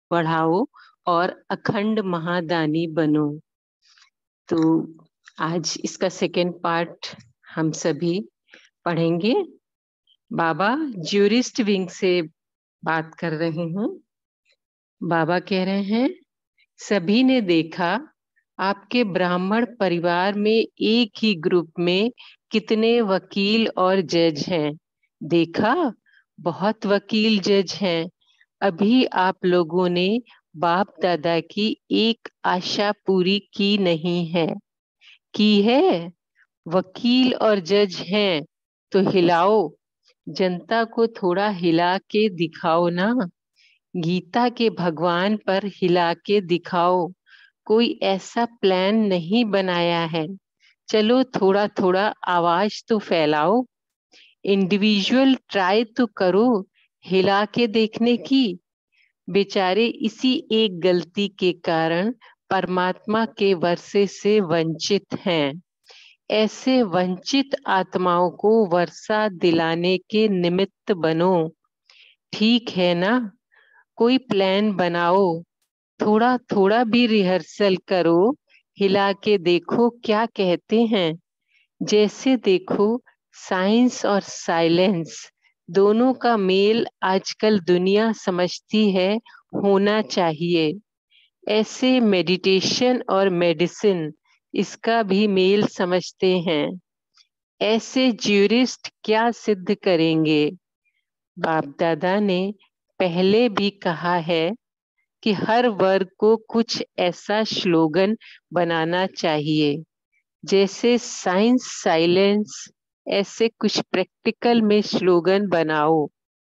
बढ़ाओ और अखंड महादानी बनो। तो आज इसका सेकेंड पार्ट हम सभी पढ़ेंगे। बाबा ज्यूरिस्ट विंग से बात कर रहे हैं। बाबा कह रहे हैं, सभी ने देखा आपके ब्राह्मण परिवार में एक ही ग्रुप में कितने वकील और जज हैं। देखा, बहुत वकील जज हैं। अभी आप लोगों ने बाप दादा की एक आशा पूरी की नहीं है। की है? वकील और जज हैं तो हिलाओ, जनता को थोड़ा हिला के दिखाओ ना। गीता के भगवान पर हिला के दिखाओ। कोई ऐसा प्लान नहीं बनाया है। चलो थोड़ा थोड़ा आवाज तो फैलाओ। इंडिविजुअल ट्राई तो करो हिला के देखने की। बेचारे इसी एक गलती के कारण परमात्मा के वर्षे से वंचित हैं। ऐसे वंचित आत्माओं को वर्षा दिलाने के निमित्त बनो। ठीक है ना? कोई प्लान बनाओ, थोड़ा थोड़ा भी रिहर्सल करो, हिला के देखो क्या कहते हैं। जैसे देखो, साइंस और साइलेंस दोनों का मेल आजकल दुनिया समझती है होना चाहिए। ऐसे मेडिटेशन और मेडिसिन इसका भी मेल समझते हैं। ऐसे ज्यूरिस्ट क्या सिद्ध करेंगे? बाप दादा ने पहले भी कहा है कि हर वर्ग को कुछ ऐसा स्लोगन बनाना चाहिए, जैसे साइंस साइलेंस। ऐसे कुछ प्रैक्टिकल में स्लोगन बनाओ।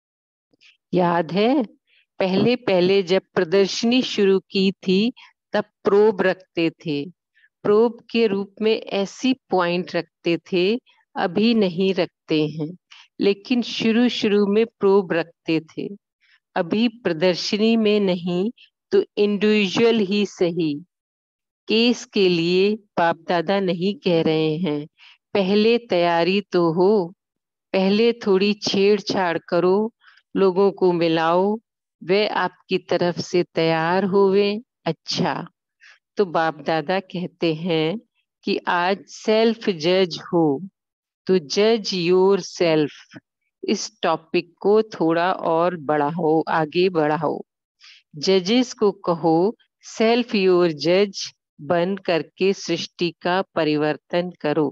याद है, पहले पहले जब प्रदर्शनी शुरू की थी तब प्रोब रखते थे। प्रोब के रूप में ऐसी पॉइंट रखते थे, अभी नहीं रखते हैं, लेकिन शुरू शुरू में प्रोब रखते थे। अभी प्रदर्शनी में नहीं तो इंडिविजुअल ही सही। केस के लिए बाप दादा नहीं कह रहे हैं, पहले तैयारी तो हो। पहले थोड़ी छेड़छाड़ करो, लोगों को मिलाओ, वे आपकी तरफ से तैयार होवे। अच्छा, तो बाप दादा कहते हैं कि आज सेल्फ जज हो, तो जज योर सेल्फ। इस टॉपिक को थोड़ा और बढ़ाओ, आगे बढ़ाओ। जजेस को कहो, सेल्फ योर जज बन करके सृष्टि का परिवर्तन करो।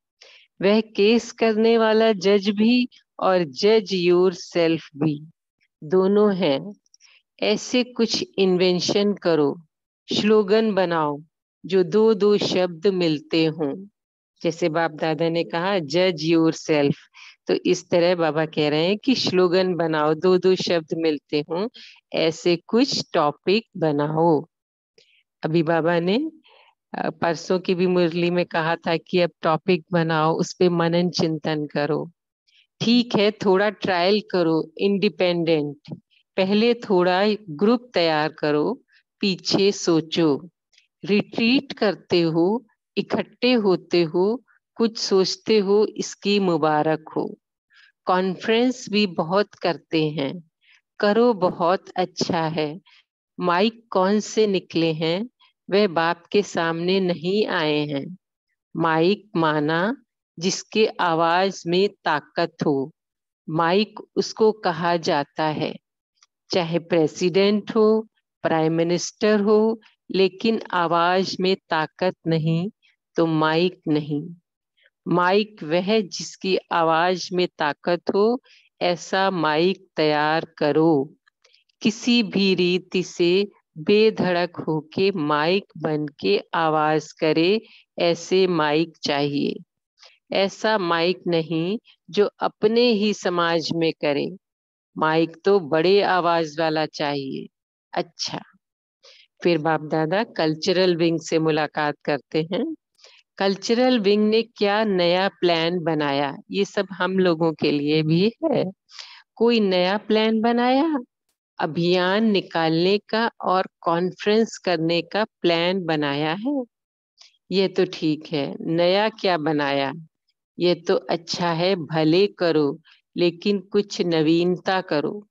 वह केस करने वाला जज भी और जज योर सेल्फ भी दोनों हैं। ऐसे कुछ इन्वेंशन करो, स्लोगन बनाओ जो दो दो शब्द मिलते हों। जैसे बाप दादा ने कहा जज योर सेल्फ, तो इस तरह बाबा कह रहे हैं कि स्लोगन बनाओ, दो दो शब्द मिलते हों। ऐसे कुछ टॉपिक बनाओ। अभी बाबा ने परसों की भी मुरली में कहा था कि अब टॉपिक बनाओ, उस पे मनन चिंतन करो। ठीक है, थोड़ा ट्रायल करो इंडिपेंडेंट। पहले थोड़ा ग्रुप तैयार करो, पीछे सोचो। रिट्रीट करते हो, इकट्ठे होते हो, कुछ सोचते हो, इसकी मुबारक हो। कॉन्फ्रेंस भी बहुत करते हैं, करो, बहुत अच्छा है। माइक कौन से निकले हैं? वह बाप के सामने नहीं आए हैं। माइक माना जिसके आवाज में ताकत हो। माइक उसको कहा जाता है, चाहे प्रेसिडेंट हो, प्राइम मिनिस्टर हो, लेकिन आवाज में ताकत नहीं तो माइक नहीं। माइक वह जिसकी आवाज में ताकत हो, ऐसा माइक तैयार करो। किसी भी रीति से बेधड़क होके माइक बन के आवाज करे, ऐसे माइक चाहिए। ऐसा माइक नहीं जो अपने ही समाज में करे। माइक तो बड़े आवाज वाला चाहिए। अच्छा, फिर बाप दादा कल्चरल विंग से मुलाकात करते हैं। कल्चरल विंग ने क्या नया प्लान बनाया, ये सब हम लोगों के लिए भी है। कोई नया प्लान बनाया? अभियान निकालने का और कॉन्फ्रेंस करने का प्लान बनाया है। ये तो ठीक है, नया क्या बनाया? ये तो अच्छा है, भले करो लेकिन कुछ नवीनता करो।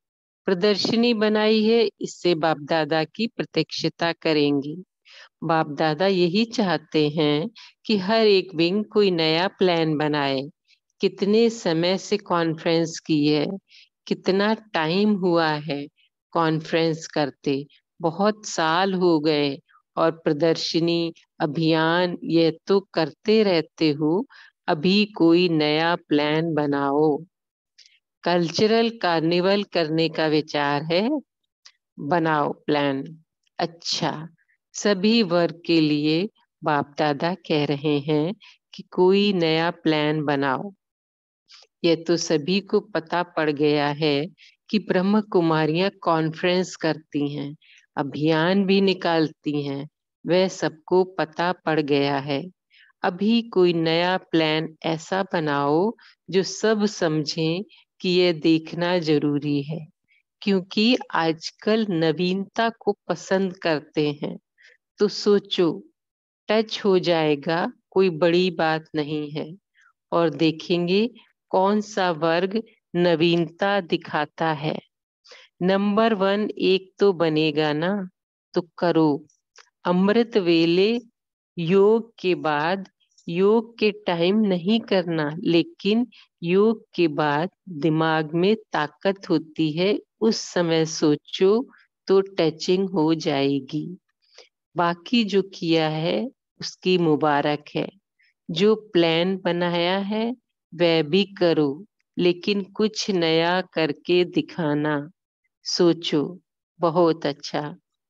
प्रदर्शनी बनाई है, इससे बाप दादा की प्रत्यक्षता करेंगे। बाप दादा यही चाहते हैं कि हर एक विंग कोई नया प्लान बनाए। कितने समय से कॉन्फ्रेंस की है, कितना टाइम हुआ है कॉन्फ्रेंस करते, बहुत साल हो गए। और प्रदर्शनी अभियान ये तो करते रहते हो, अभी कोई नया प्लान बनाओ। कल्चरल कार्निवल करने का विचार है, बनाओ प्लान। अच्छा, सभी वर्ग के लिए बाप दादा कह रहे हैं कि कोई नया प्लान बनाओ। ये तो सभी को पता पड़ गया है कि ब्रह्म कुमारियां कॉन्फ्रेंस करती हैं, अभियान भी निकालती हैं, वह सबको पता पड़ गया है। अभी कोई नया प्लान ऐसा बनाओ जो सब समझें कि यह देखना जरूरी है, क्योंकि आजकल नवीनता को पसंद करते हैं। तो सोचो, टच हो जाएगा, कोई बड़ी बात नहीं है। और देखेंगे कौन सा वर्ग नवीनता दिखाता है। नंबर 1 एक तो बनेगा ना, तो करो। अमृत वेले योग के बाद, योग के टाइम नहीं करना, लेकिन योग के बाद दिमाग में ताकत होती है, उस समय सोचो तो टचिंग हो जाएगी। बाकी जो किया है उसकी मुबारक है। जो प्लान बनाया है वह भी करो, लेकिन कुछ नया करके दिखाना। सोचो, बहुत अच्छा।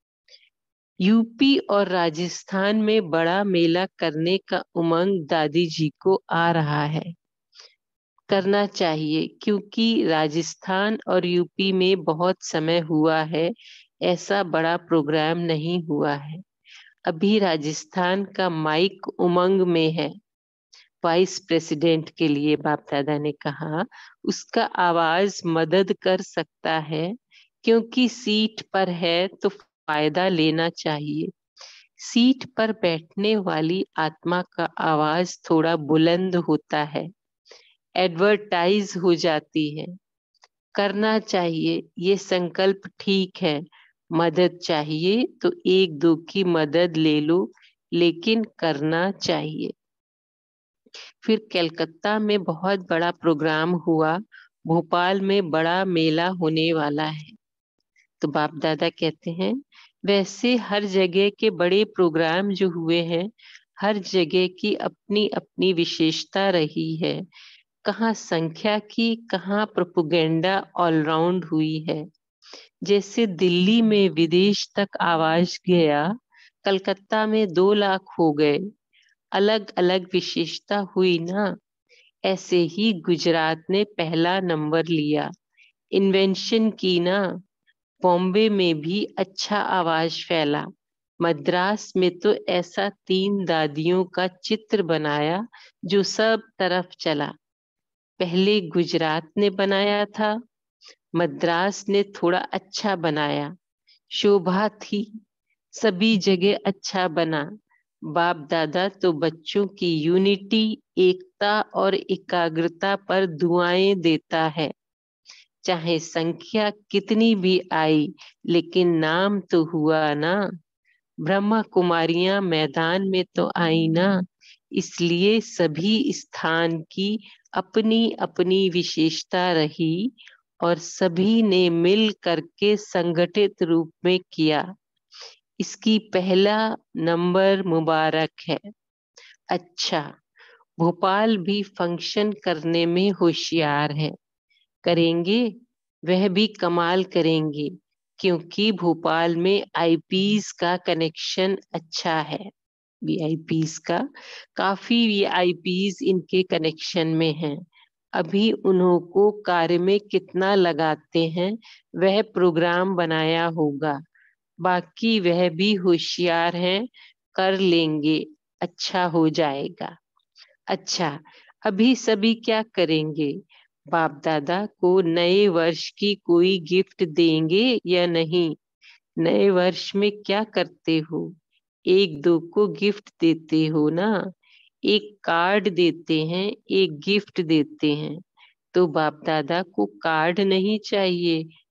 यूपी और राजस्थान में बड़ा मेला करने का उमंग दादी जी को आ रहा है। करना चाहिए, क्योंकि राजस्थान और यूपी में बहुत समय हुआ है, ऐसा बड़ा प्रोग्राम नहीं हुआ है। अभी राजस्थान का माइक उमंग में है। वाइस प्रेसिडेंट के लिए बाप दादा ने कहा उसका आवाज मदद कर सकता है, क्योंकि सीट पर है तो फायदा लेना चाहिए। सीट पर बैठने वाली आत्मा का आवाज थोड़ा बुलंद होता है, एडवर्टाइज हो जाती है। करना चाहिए, ये संकल्प ठीक है। मदद चाहिए तो एक दो की मदद ले लो, लेकिन करना चाहिए। फिर कलकत्ता में बहुत बड़ा प्रोग्राम हुआ, भोपाल में बड़ा मेला होने वाला है। तो बाप दादा कहते हैं वैसे हर जगह के बड़े प्रोग्राम जो हुए हैं, हर जगह की अपनी अपनी विशेषता रही है। कहाँ संख्या की, कहाँ प्रोपोगेंडा ऑलराउंड हुई है। जैसे दिल्ली में विदेश तक आवाज गया, कलकत्ता में 2 लाख हो गए। अलग अलग विशेषता हुई ना। ऐसे ही गुजरात ने पहला नंबर लिया, इन्वेंशन की ना। बॉम्बे में भी अच्छा आवाज फैला। मद्रास में तो ऐसा 3 दादियों का चित्र बनाया जो सब तरफ चला। पहले गुजरात ने बनाया था, मद्रास ने थोड़ा अच्छा बनाया। शोभा थी, सभी जगह अच्छा बना। बाप दादा तो बच्चों की यूनिटी, एकता और एकाग्रता पर दुआएं देता है। चाहे संख्या कितनी भी आई, लेकिन नाम तो हुआ ना। ब्रह्मा कुमारियां मैदान में तो आई ना। इसलिए सभी स्थान की अपनी अपनी विशेषता रही, और सभी ने मिल करके संगठित रूप में किया। इसकी पहला नंबर मुबारक है। अच्छा, भोपाल भी फंक्शन करने में होशियार है। करेंगे, वह भी कमाल करेंगे, क्योंकि भोपाल में आईपीस का कनेक्शन अच्छा है। वीआईपीस का, काफी वीआईपीस इनके कनेक्शन में हैं। अभी उन्हों को कार्य में कितना लगाते हैं, वह प्रोग्राम बनाया होगा। बाकी वह भी होशियार हैं, कर लेंगे, अच्छा हो जाएगा। अच्छा, अभी सभी क्या करेंगे? बाप दादा को नए वर्ष की कोई गिफ्ट देंगे या नहीं? नए वर्ष में क्या करते हो? एक दो को गिफ्ट देते हो ना। एक कार्ड देते हैं, एक गिफ्ट देते हैं। तो बाप दादा को कार्ड नहीं चाहिए,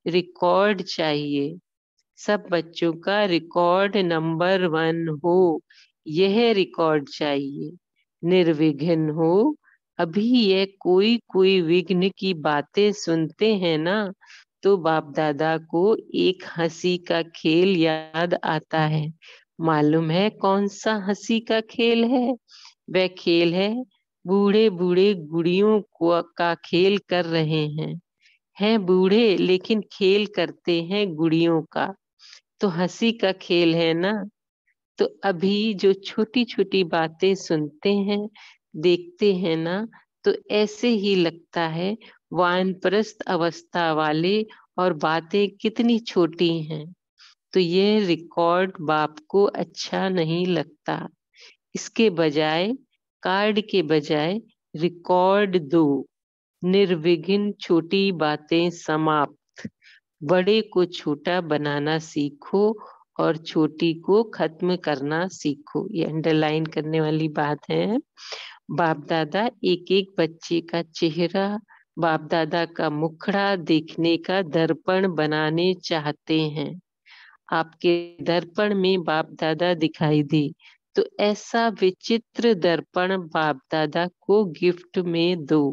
रिकॉर्ड चाहिए, सब बच्चों का रिकॉर्ड नंबर 1 हो, यह रिकॉर्ड चाहिए, निर्विघ्न हो। अभी ये कोई कोई विघ्न की बातें सुनते हैं ना, तो बाप दादा को एक हंसी का खेल याद आता है। मालूम है कौन सा हंसी का खेल है? वह खेल है, बूढ़े बूढ़े गुड़ियों को का खेल कर रहे हैं बूढ़े लेकिन खेल करते हैं गुड़ियों का, तो हंसी का खेल है ना। तो अभी जो छोटी छोटी बातें सुनते हैं, देखते हैं ना, तो ऐसे ही लगता है वानप्रस्थ अवस्था वाले, और बातें कितनी छोटी हैं। तो ये रिकॉर्ड बाप को अच्छा नहीं लगता। इसके बजाय, कार्ड के बजाय रिकॉर्ड दो। निर्विघ्न छोटी बातें समाप्त। बड़े को छोटा बनाना सीखो और छोटी को खत्म करना सीखो। ये अंडरलाइन करने वाली बात है। बाप दादा एक एक बच्चे का चेहरा, बाप दादा का मुखड़ा देखने का दर्पण बनाने चाहते हैं। आपके दर्पण में बाप दादा दिखाई दे, तो ऐसा विचित्र दर्पण बाप दादा को गिफ्ट में दो।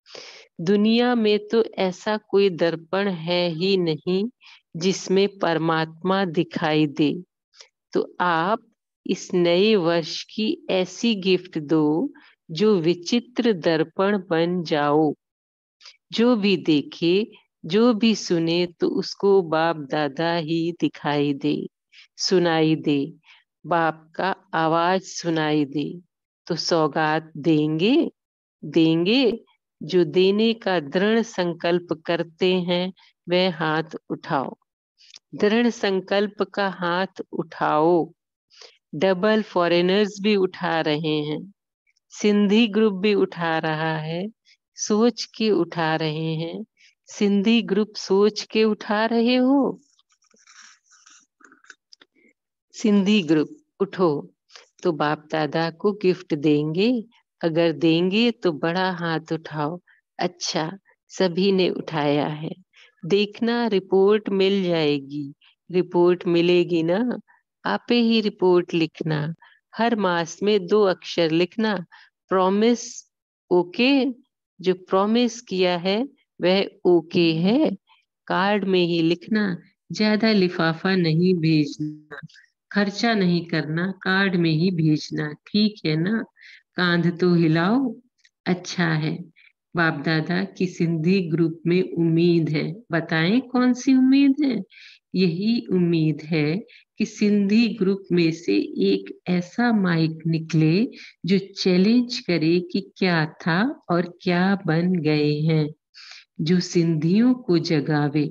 दुनिया में तो ऐसा कोई दर्पण है ही नहीं जिसमें परमात्मा दिखाई दे। तो आप इस नए वर्ष की ऐसी गिफ्ट दो जो विचित्र दर्पण बन जाओ। जो भी देखे, जो भी सुने, तो उसको बाप दादा ही दिखाई दे, सुनाई दे, बाप का आवाज सुनाई दे। तो सौगात देंगे, देंगे। जो देने का दृढ़ संकल्प करते हैं वह हाथ उठाओ। दृढ़ संकल्प का हाथ उठाओ। डबल फॉरेनर्स भी उठा रहे हैं, सिंधी ग्रुप भी उठा रहा है, सोच के उठा रहे हैं। सिंधी ग्रुप सोच के उठा रहे हो? सिंधी ग्रुप उठो, तो बाप दादा को गिफ्ट देंगे। अगर देंगे तो बड़ा हाथ उठाओ। अच्छा, सभी ने उठाया है। देखना रिपोर्ट मिल जाएगी। रिपोर्ट मिलेगी ना, आपे ही रिपोर्ट लिखना। हर मास में 2 अक्षर लिखना, प्रॉमिस ओके। जो प्रॉमिस किया है वह ओके है। कार्ड में ही लिखना, ज्यादा लिफाफा नहीं भेजना, खर्चा नहीं करना, कार्ड में ही भेजना, ठीक है ना? कांध तो हिलाओ। अच्छा है। बाप दादा की सिंधी ग्रुप में उम्मीद है, बताएं कौन सी उम्मीद है? यही उम्मीद है कि सिंधी ग्रुप में से एक ऐसा माइक निकले जो चैलेंज करे कि क्या था और क्या बन गए हैं, जो सिंधियों को जगावे।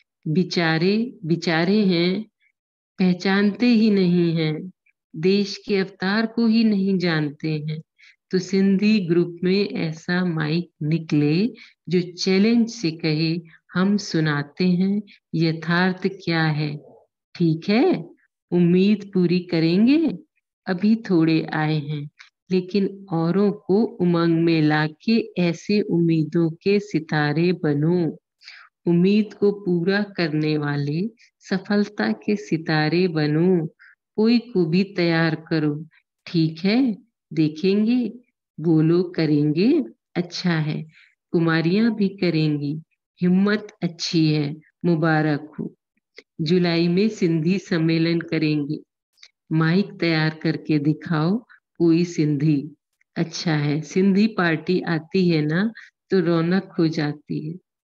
बिचारे बिचारे हैं, पहचानते ही नहीं हैं, देश के अवतार को ही नहीं जानते हैं। तो सिंधी ग्रुप में ऐसा माइक निकले जो चैलेंज से कहे, हम सुनाते हैं यथार्थ क्या है। ठीक है, उम्मीद पूरी करेंगे। अभी थोड़े आए हैं, लेकिन औरों को उमंग में लाके ऐसे उम्मीदों के सितारे बनो। उम्मीद को पूरा करने वाले सफलता के सितारे बनो। कोई को भी तैयार करो, ठीक है? देखेंगे, बोलो करेंगे। अच्छा है, कुमारियां भी करेंगी। हिम्मत अच्छी है, मुबारक हो। जुलाई में सिंधी सम्मेलन करेंगे। माइक तैयार करके दिखाओ कोई सिंधी। अच्छा है, सिंधी पार्टी आती है ना तो रौनक हो जाती है।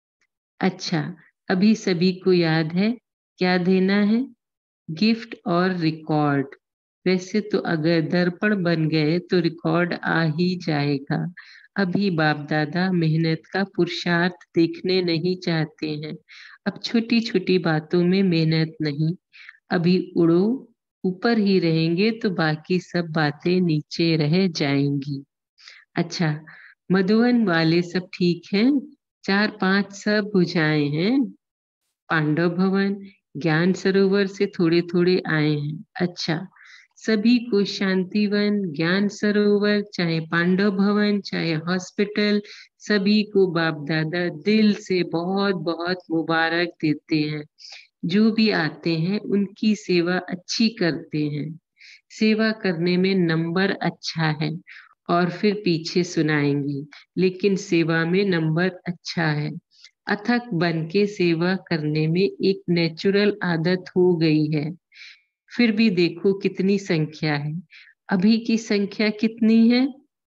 अच्छा, अभी सभी को याद है क्या देना है? गिफ्ट और रिकॉर्ड। वैसे तो अगर दर्पण बन गए तो रिकॉर्ड आ ही जाएगा। अभी बाप दादा मेहनत का पुरुषार्थ देखने नहीं चाहते हैं। अब छोटी छोटी बातों में मेहनत नहीं। अभी उड़ो, ऊपर ही रहेंगे तो बाकी सब बातें नीचे रह जाएंगी। अच्छा, मधुवन वाले सब ठीक हैं? 4-5 सब बुझाए हैं। पांडव भवन, ज्ञान सरोवर से थोड़े थोड़े आए हैं। अच्छा, सभी को शांतिवन, ज्ञान सरोवर, चाहे पांडव भवन, चाहे हॉस्पिटल, सभी को बाप दादा दिल से बहुत बहुत मुबारक देते हैं। जो भी आते हैं उनकी सेवा अच्छी करते हैं। सेवा करने में नंबर अच्छा है और फिर पीछे सुनाएंगे, लेकिन सेवा में नंबर अच्छा है। अथक बन के सेवा करने में एक नेचुरल आदत हो गई है। फिर भी देखो कितनी संख्या है। अभी की संख्या कितनी है?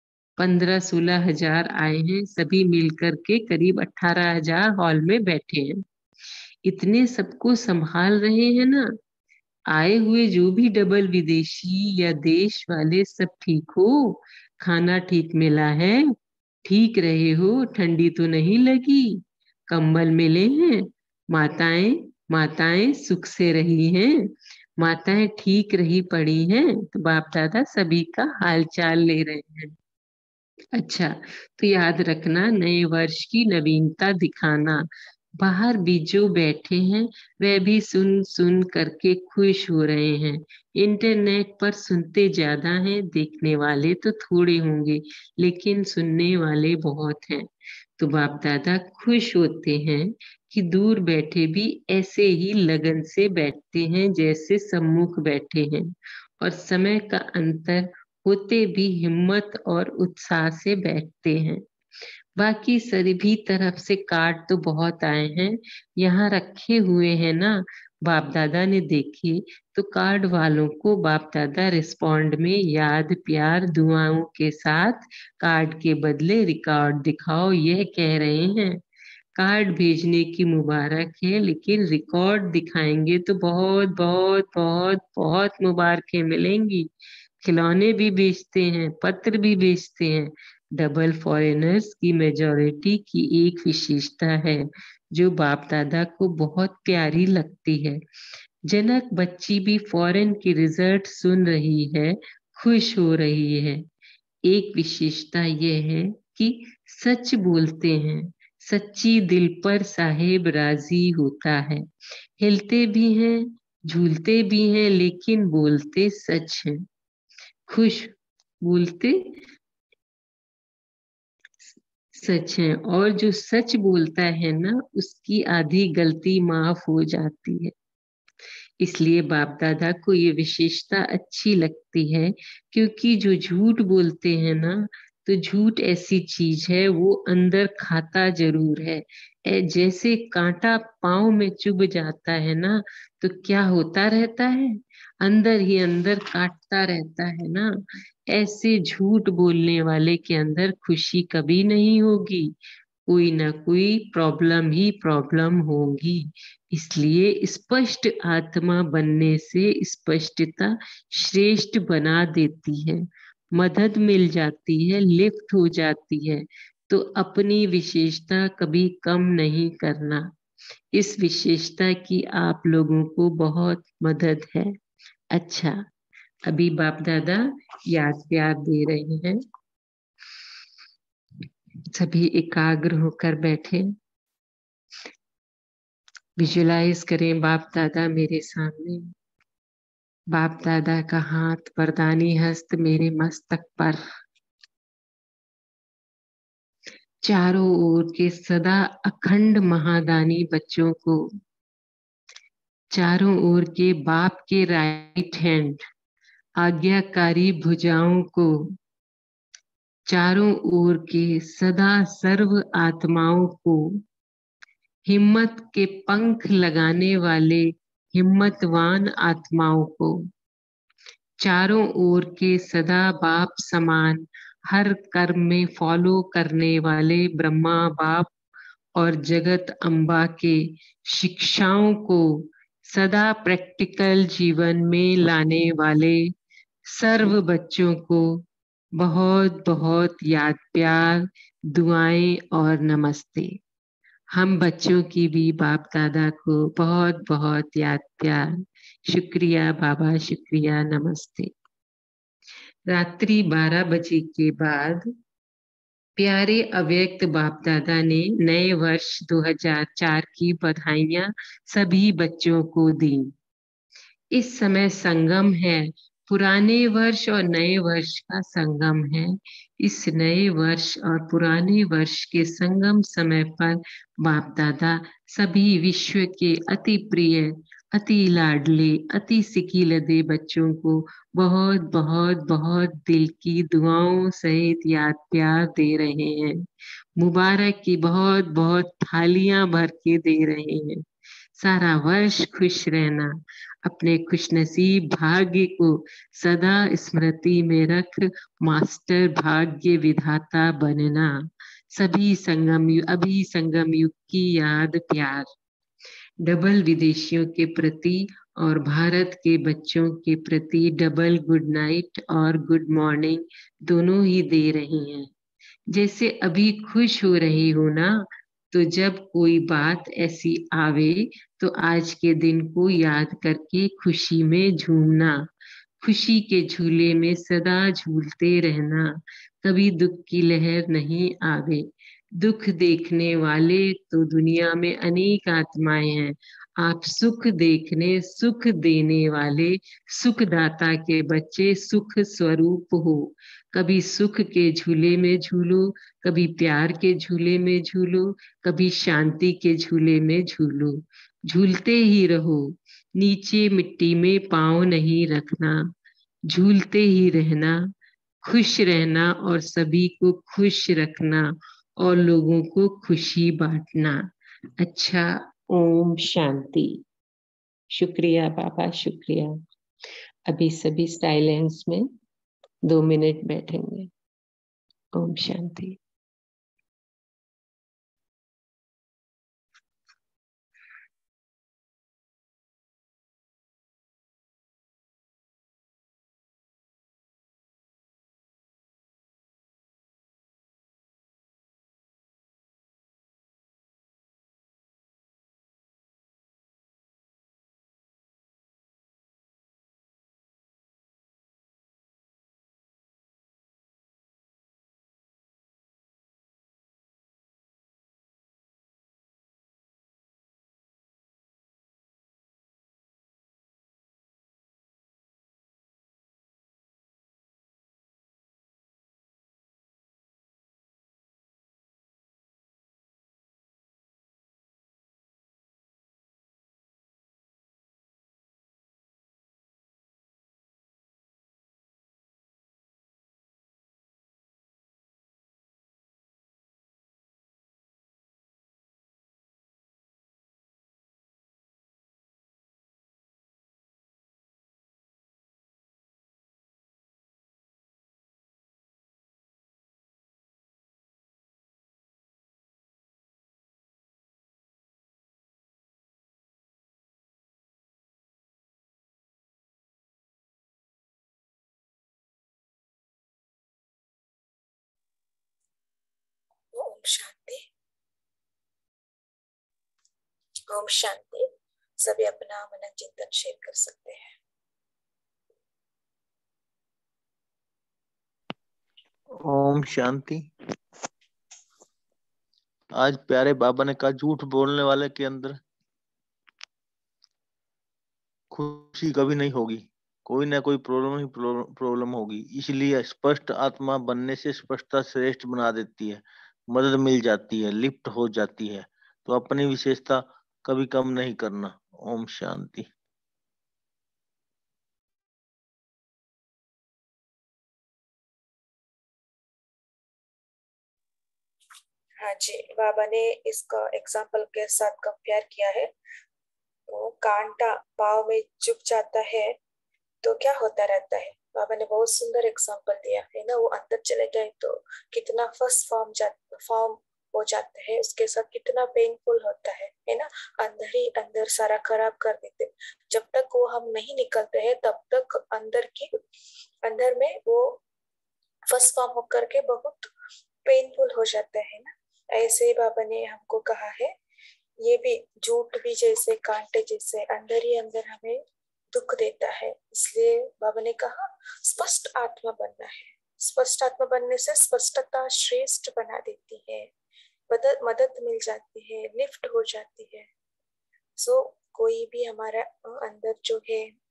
15-16 हजार आए हैं, सभी मिलकर के करीब 18 हजार हॉल में बैठे हैं। इतने सबको संभाल रहे हैं ना। आए हुए जो भी डबल विदेशी या देश वाले सब ठीक हो? खाना ठीक मिला है? ठीक रहे हो? ठंडी तो नहीं लगी? कंबल मिले हैं? माताएं माताएं सुख से रही हैं? माताएं ठीक रही पड़ी हैं? तो बाप दादा सभी का हाल चाल ले रहे हैं। अच्छा, तो याद रखना, नए वर्ष की नवीनता दिखाना। बाहर भी जो बैठे हैं वह भी सुन सुन करके खुश हो रहे हैं। इंटरनेट पर सुनते ज्यादा हैं, देखने वाले तो थोड़े होंगे, लेकिन सुनने वाले बहुत हैं। तो बाप दादा खुश होते हैं कि दूर बैठे भी ऐसे ही लगन से बैठते हैं जैसे सम्मुख बैठे हैं, और समय का अंतर होते भी हिम्मत और उत्साह से बैठते हैं। बाकी सभी तरफ से कार्ड तो बहुत आए हैं, यहाँ रखे हुए हैं ना। बाप दादा ने देखे तो कार्ड वालों को बाप दादा रिस्पॉन्ड में याद प्यार दुआओं के साथ कार्ड के बदले रिकॉर्ड दिखाओ यह कह रहे हैं। कार्ड भेजने की मुबारक है, लेकिन रिकॉर्ड दिखाएंगे तो बहुत बहुत बहुत बहुत मुबारकें मिलेंगी। खिलौने भी बेचते हैं, पत्र भी बेचते हैं। डबल फॉरेनर्स की मेजॉरिटी की एक विशेषता है जो बाप दादा को बहुत प्यारी लगती है। जनक बच्ची भी फॉरेन की रिजल्ट सुन रही है, खुश हो रही है। एक विशेषता यह है कि सच बोलते हैं। सच्ची दिल पर साहेब राजी होता है। हिलते भी हैं, झूलते भी हैं, लेकिन बोलते सच हैं। खुश बोलते सच है, और जो सच बोलता है ना उसकी आधी गलती माफ हो जाती है। इसलिए बाप दादा को ये विशेषता अच्छी लगती है, क्योंकि जो झूठ बोलते हैं ना, तो झूठ ऐसी चीज है वो अंदर खाता जरूर है। जैसे कांटा पाँव में चुभ जाता है ना, तो क्या होता रहता है? अंदर ही अंदर काटता रहता है ना। ऐसे झूठ बोलने वाले के अंदर खुशी कभी नहीं होगी, कोई ना कोई प्रॉब्लम ही प्रॉब्लम होगी। इसलिए स्पष्ट आत्मा बनने से स्पष्टता श्रेष्ठ बना देती है। मदद मिल जाती है, लिफ्ट हो जाती है। तो अपनी विशेषता कभी कम नहीं करना। इस विशेषता की आप लोगों को बहुत मदद है। अच्छा, अभी बाप दादा याद प्यार दे रहे हैं। सभी एकाग्र होकर बैठे, विजुलाइज करें बाप दादा मेरे सामने। बाप दादा का हाथ, वरदानी हस्त मेरे मस्तक पर। चारों ओर के सदा अखंड महादानी बच्चों को, चारों ओर के बाप के राइट हैंड आज्ञाकारी भुजाओं को, चारों ओर के सदा सर्व आत्माओं को, हिम्मत के पंख लगाने वाले हिम्मतवान आत्माओं को, चारों ओर के सदा बाप समान हर कर्म में फॉलो करने वाले ब्रह्मा बाप और जगत अम्बा के शिक्षाओं को सदा प्रैक्टिकल जीवन में लाने वाले सर्व बच्चों को बहुत बहुत याद प्यार, दुआएं और नमस्ते। हम बच्चों की भी बाप दादा को बहुत बहुत याद प्यार। शुक्रिया बाबा, शुक्रिया, नमस्ते। रात्रि 12 बजे के बाद प्यारे अव्यक्त बाप दादा ने नए वर्ष 2004 की बधाइयां सभी बच्चों को दी। इस समय संगम है, पुराने वर्ष और नए वर्ष का संगम है। इस नए वर्ष और पुराने वर्ष के संगम समय पर बाप दादा सभी विश्व के अति प्रिय, अति लाडले, अति सिकीलदे बच्चों को बहुत बहुत बहुत दिल की दुआओं सहित याद प्यार दे रहे हैं। मुबारक की बहुत बहुत थालियां भर के दे रहे हैं। सारा वर्ष खुश रहना, अपने खुशनसीब भाग्य को सदा स्मृति में रख मास्टर भाग्य विधाता बनना। सभी अभी संगम युग की याद प्यार डबल विदेशियों के प्रति और भारत के बच्चों के प्रति डबल गुड नाइट और गुड मॉर्निंग दोनों ही दे रही हैं। जैसे अभी खुश हो रही हो ना, तो जब कोई बात ऐसी आवे तो आज के दिन को याद करके खुशी में झूमना, खुशी के झूले में सदा झूलते रहना, कभी दुख की लहर नहीं आवे। दुख देखने वाले तो दुनिया में अनेक आत्माएं हैं। आप सुख देखने, सुख देने वाले सुखदाता के बच्चे सुख स्वरूप हो। कभी सुख के झूले में झूलो, कभी प्यार के झूले में झूलो, कभी शांति के झूले में झूलो। झूलते ही रहो, नीचे मिट्टी में पांव नहीं रखना, झूलते ही रहना, खुश रहना और सभी को खुश रखना और लोगों को खुशी बांटना। अच्छा, ओम शांति। शुक्रिया बाबा, शुक्रिया। अभी सभी साइलेंस में 2 मिनट बैठेंगे। ओम शांति। ओम शांति। ओम शांति। सभी अपना मनन चिंतन शेयर कर सकते हैं। ओम शांति। आज प्यारे बाबा ने कहा, झूठ बोलने वाले के अंदर खुशी कभी नहीं होगी, कोई ना कोई प्रॉब्लम होगी। इसलिए स्पष्ट आत्मा बनने से स्पष्टता श्रेष्ठ बना देती है, मदद मिल जाती है, लिफ्ट हो जाती है। तो अपनी विशेषता कभी कम नहीं करना। ओम शांति। हाँ जी, बाबा ने इसका एग्जाम्पल के साथ कंपेयर किया है। तो कांटा पाव में चुभ जाता है तो क्या होता रहता है। बाबा ने बहुत सुंदर एग्जाम्पल दिया है ना। वो अंदर चले गए तो कितना फर्स्ट फॉर्म हो जाता है, उसके साथ कितना पेनफुल होता है ना। अंदर ही अंदर सारा खराब कर देते। जब तक वो हम नहीं निकलते हैं तब तक अंदर में वो फर्स्ट फॉर्म होकर के बहुत पेनफुल हो जाता है ना। ऐसे ही बाबा ने हमको कहा है, ये भी झूठ भी जैसे कांटे जैसे अंदर ही अंदर हमें दुख देता है। इसलिए बाबा ने कहा स्पष्ट आत्मा बनना है। स्पष्ट आत्मा बनने से स्पष्टता श्रेष्ठ बना देती है, मदद मिल जाती है, लिफ्ट हो जाती है। सो कोई भी हमारा अंदर जो है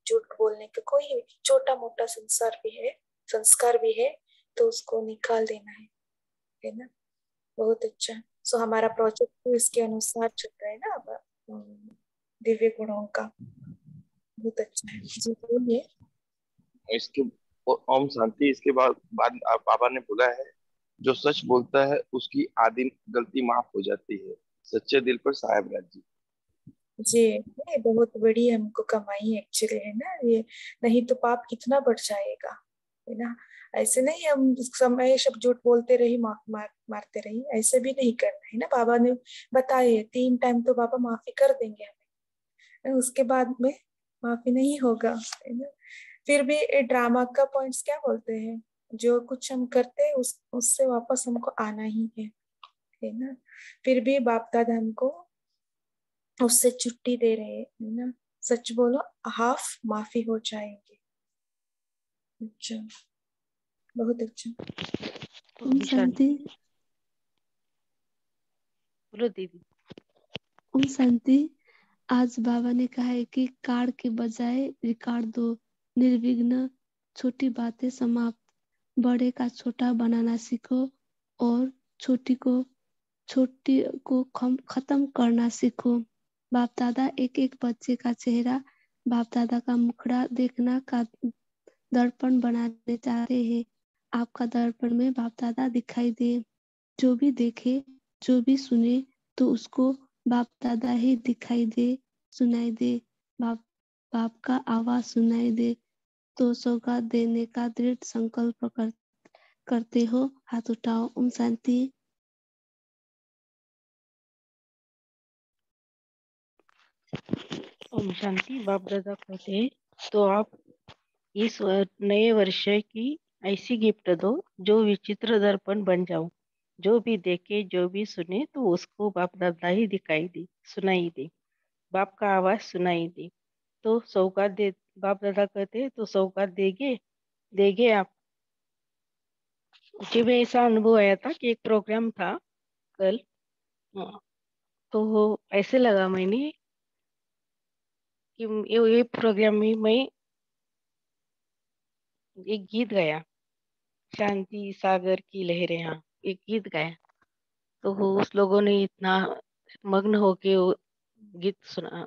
झूठ बोलने का कोई छोटा मोटा संस्कार भी है तो उसको निकाल देना है ना। बहुत अच्छा। सो हमारा प्रोजेक्ट तो इसके अनुसार चल रहा है ना अब दिव्य गुणों का। बहुत अच्छा है जी, बोलिए। इसके ओम शांति। इसके बाद बाबा ने बोला है, जो सच बोलता है उसकी आधी गलती माफ हो जाती है। सच्चे दिल पर साहेब राजी। जी, ये बहुत बड़ी हमको कमाई एक्चुअली है ना ये। नहीं तो पाप कितना बढ़ जाएगा, है ना। ऐसे नहीं हम समय सब झूठ बोलते रही, मारते रही, ऐसे भी नहीं करना है ना। बाबा ने बताए 3 टाइम तो बाबा माफी कर देंगे हमें, उसके बाद में माफी नहीं होगा, है ना। फिर भी ड्रामा का पॉइंट्स क्या बोलते हैं, जो कुछ हम करते हैं उससे वापस हमको आना ही है ना। फिर भी बाप दादा हमको उससे छुट्टी दे रहे हैं ना। सच बोलो, हाफ माफी हो जाएगी। अच्छा, बहुत अच्छा। ओम शांति। बोलो दीदी। ओम शांति। आज बाबा ने कहा है कि कार्ड के बजाय रिकॉर्ड दो। निर्विघ्न छोटी बातें समाप्त, बड़े का छोटा बनाना सीखो और छोटी को खत्म करना सीखो। बाप दादा एक एक बच्चे का चेहरा बाप दादा का मुखड़ा देखना का दर्पण बनाने चाहते हैं। आपका दर्पण में बाप दादा दिखाई दे। जो भी देखे, जो भी सुने, तो उसको बाप दादा ही दिखाई दे, सुनाई दे। बाप का आवाज सुनाई दे तो सौगात देने का दृढ़ संकल्प करते हो। हाथ उठाओ। ओम शांति। ओम शांति। बाप दादा कहते हैं तो आप इस नए वर्ष की ऐसी गिफ्ट दो जो विचित्र दर्पण बन जाओ। जो भी देखे, जो भी सुने, तो उसको बाप दादा ही दिखाई दे, सुनाई दे, बाप का आवाज सुनाई दे। तो सौगात दे। बाप दादा कहते हैं तो सौगात देगे आप। मुझे भी ऐसा अनुभव आया था कि एक प्रोग्राम था कल, तो ऐसे लगा मैंने कि ये प्रोग्राम में मैं एक गीत गाया, शांति सागर की लहरें, हाँ, एक गीत गाया। तो उस लोगों ने इतना मग्न होके वो गीत सुना,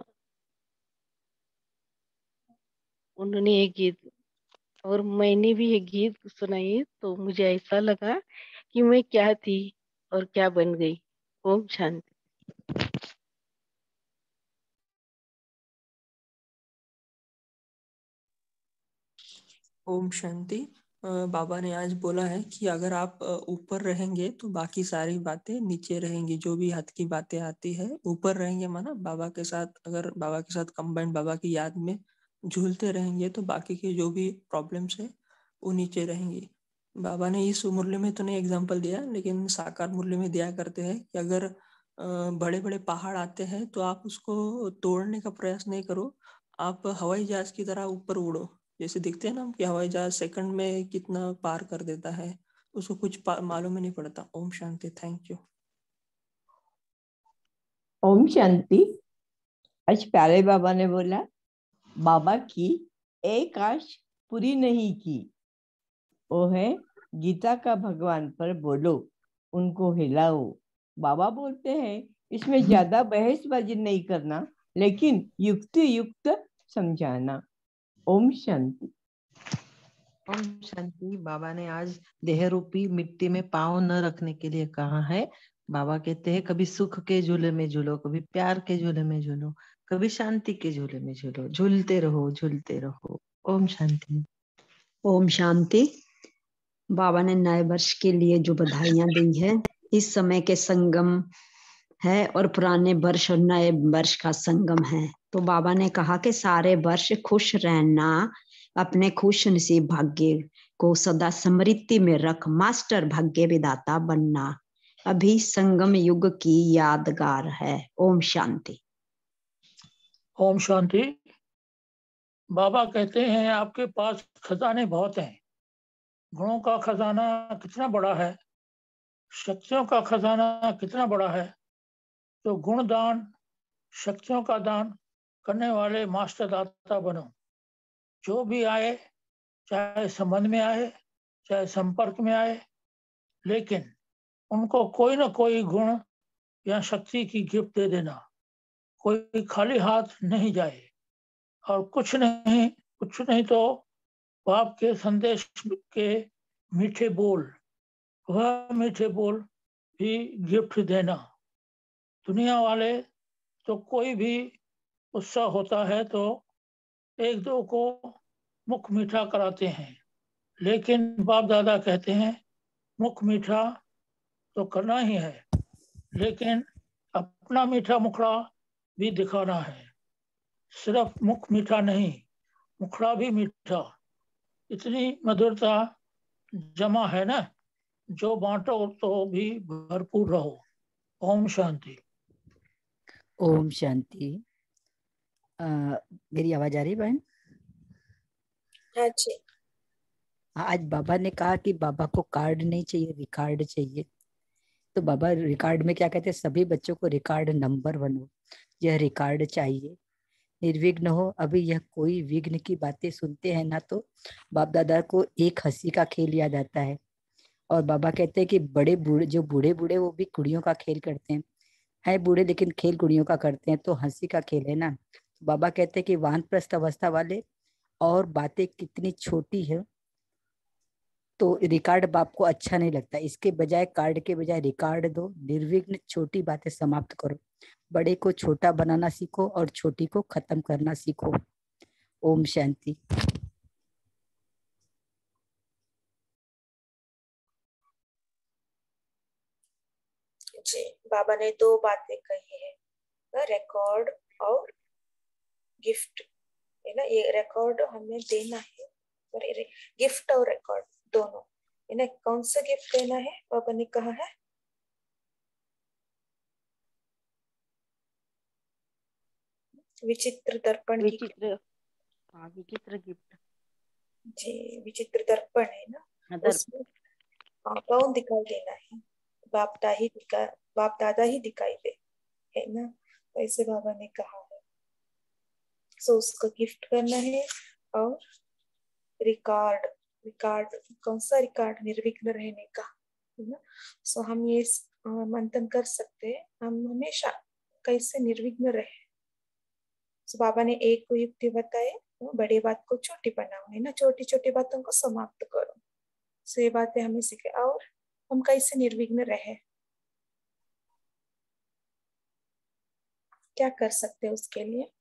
उन्होंने एक गीत और मैंने भी एक गीत सुनाई। तो मुझे ऐसा लगा कि मैं क्या थी और क्या बन गई। ओम शांति। ओम शांति। बाबा ने आज बोला है कि अगर आप ऊपर रहेंगे तो बाकी सारी बातें नीचे रहेंगी। जो भी हद की बातें आती है, ऊपर रहेंगे माना बाबा के साथ, अगर बाबा के साथ कंबाइंड बाबा की याद में झूलते रहेंगे तो बाकी के जो भी प्रॉब्लम्स है वो नीचे रहेंगी। बाबा ने इस मुरली में तो नहीं एग्जाम्पल दिया, लेकिन साकार मुरली में दिया करते हैं कि अगर बड़े बड़े पहाड़ आते हैं तो आप उसको तोड़ने का प्रयास नहीं करो, आप हवाई जहाज की तरह ऊपर उड़ो। जैसे दिखते हैं ना कि हवाई जहाज सेकंड में कितना पार कर देता है, उसको कुछ मालूम ही नहीं पड़ता। ओम शांति। Thank you. ओम शांति। आज प्यारे बाबा ने बोला, बाबा की एक आश पूरी नहीं की, वो है गीता का भगवान पर बोलो, उनको हिलाओ। बाबा बोलते हैं इसमें ज्यादा बहसबाजी नहीं करना, लेकिन युक्त समझाना। ओम शांति। ओम शांति। बाबा ने आज देह रूपी मिट्टी में पांव न रखने के लिए कहा है। बाबा कहते हैं कभी सुख के झूले में झूलो, कभी प्यार के झूले में झूलो, कभी शांति के झूले में झूलो, झूलते रहो झूलते रहो। ओम शांति। ओम शांति। बाबा ने नए वर्ष के लिए जो बधाइयां दी है, इस समय के संगम है और पुराने वर्ष और नए वर्ष का संगम है। तो बाबा ने कहा कि सारे वर्ष खुश रहना, अपने खुश नसीब भाग्य को सदा स्मृति में रख, मास्टर भाग्य विदाता बनना अभी संगम युग की यादगार है। ओम शांति। ओम शांति। बाबा कहते हैं आपके पास खजाने बहुत हैं। गुणों का खजाना कितना बड़ा है, शक्तियों का खजाना कितना बड़ा है। तो गुण दान, शक्तियों का दान करने वाले मास्टर दाता बनो। जो भी आए, चाहे संबंध में आए चाहे संपर्क में आए, लेकिन उनको कोई ना कोई गुण या शक्ति की गिफ्ट दे देना। कोई खाली हाथ नहीं जाए, और कुछ नहीं तो बाप के संदेश के मीठे बोल, वह मीठे बोल भी गिफ्ट देना। दुनिया वाले तो कोई भी उत्सव होता है तो एक दो को मुख मीठा कराते हैं, लेकिन बाप दादा कहते हैं मुख मीठा तो करना ही है, लेकिन अपना मीठा मुखड़ा भी दिखाना है। सिर्फ मुख मीठा नहीं, मुखड़ा भी मीठा। इतनी मधुरता जमा है ना, जो बांटो तो भी भरपूर रहो। ओम शांति। ओम शांति। मेरी आवाज आ रही बहन? हाँ जी। आज बाबा ने कहा कि बाबा को कार्ड नहीं चाहिए, रिकॉर्ड चाहिए। तो बाबा रिकॉर्ड में क्या कहते हैं, सभी बच्चों को रिकॉर्ड नंबर 1 हो, यह रिकॉर्ड चाहिए। निर्विघ्न हो। अभी यह कोई विघ्न की बातें सुनते हैं ना, तो बाप दादा को एक हंसी का खेल याद आता है। और बाबा कहते हैं कि बड़े बूढ़े, जो बूढ़े बूढ़े वो भी कुड़ियों का खेल करते हैं, है बूढ़े लेकिन खेल कुड़ियों का करते हैं, तो हंसी का खेल है ना। बाबा कहते हैं कि वानप्रस्थ अवस्था वाले और बातें कितनी छोटी है, तो रिकॉर्ड बाप को अच्छा नहीं लगता। इसके बजाय कार्ड के बजाय रिकॉर्ड दो। निर्विघ्न छोटी बातें समाप्त करो, बड़े को छोटा बनाना सीखो और छोटी को खत्म करना सीखो। ओम शांति। जी, बाबा ने 2 बातें कही है, रिकॉर्ड और गिफ्ट, है ना। ये रिकॉर्ड हमें देना है और गिफ्ट और रिकॉर्ड दोनों, है ना। कौन सा गिफ्ट देना है बाबा ने कहा है? विचित्र दर्पण की। हाँ, विचित्र गिफ्ट। जी, विचित्र दर्पण है ना, उसमें कौन दिखाई देना है? बाप दादा ही दिखाई दे, है ना। वैसे बाबा ने कहा है, सो उसको गिफ्ट करना है। और रिकॉर्ड कौन सा रिकॉर्ड? निर्विघ्न रहने का, है ना। सो हम ये मंथन कर सकते हैं, हम हमेशा कैसे निर्विघ्न रहे। सो बाबा ने एक को युक्ति बताए, बड़ी बात को छोटी बनाओ, है ना। छोटी छोटी बातों को समाप्त करो। सो ये बातें हमें सीखे, और हम कैसे निर्विघ्न रहे, क्या कर सकते हैं उसके लिए?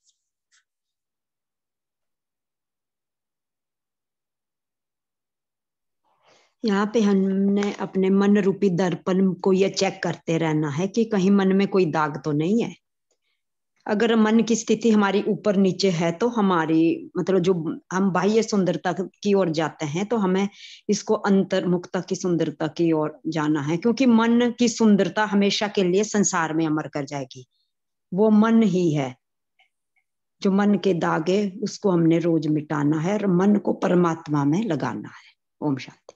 यहाँ पे हमने अपने मन रूपी दर्पण को ये चेक करते रहना है कि कहीं मन में कोई दाग तो नहीं है। अगर मन की स्थिति हमारी ऊपर नीचे है तो हमारी मतलब जो हम बाह्य सुंदरता की ओर जाते हैं, तो हमें इसको अंतर्मुखता की सुंदरता की ओर जाना है, क्योंकि मन की सुंदरता हमेशा के लिए संसार में अमर कर जाएगी। वो मन ही है जो मन के दागे, उसको हमने रोज मिटाना है और मन को परमात्मा में लगाना है। ओम शांति।